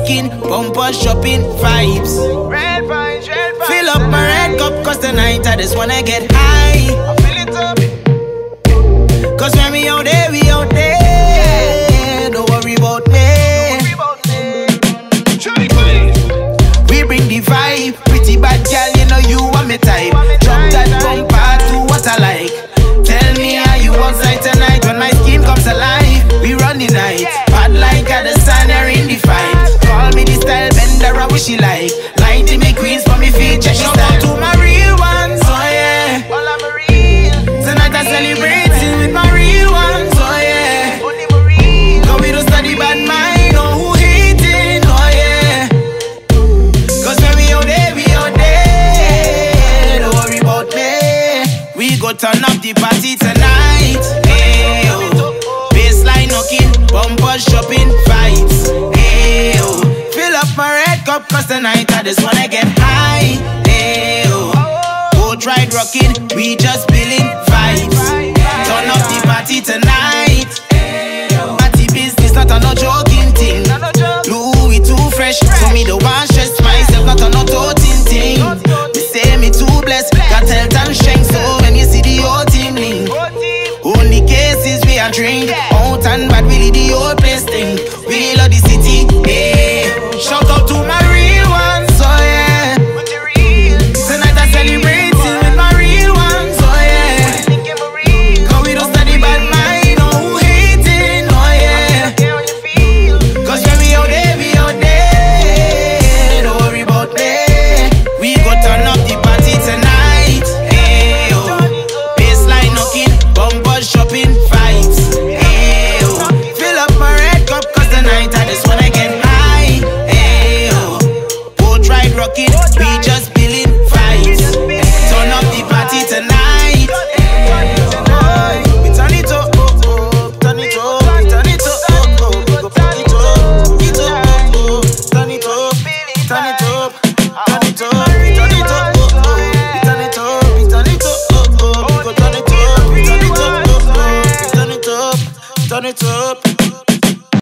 knocking, bumper shopping, vibes. Red vibes, red vibes. Fill up my red cup, cause tonight I just wanna get high. I fill it up. Cause when we out there, we out there. Don't worry about me. We bring the vibe, pretty bad girl, you know you want me type. Drop that bumper to what I like. Tell me how you outside tonight when my skin comes alive. We run the night, bad like at the sun, you're in the fight. Call me the style bender, I wish you like. Lighting me queens for me feet, check it out to my real ones, oh yeah. All I'm real. Tonight I celebrate with my real ones, oh yeah. Only my real. No, we don't study bad mind, no who hating, oh yeah. Cause when we out there, don't worry about me. We go turn up the party tonight, hey oh. Baseline knocking, bumper shopping, vibes, hey oh. Fill up my red cup, cause tonight I just wanna get high, hey oh. Boat ride rocking, we just feeling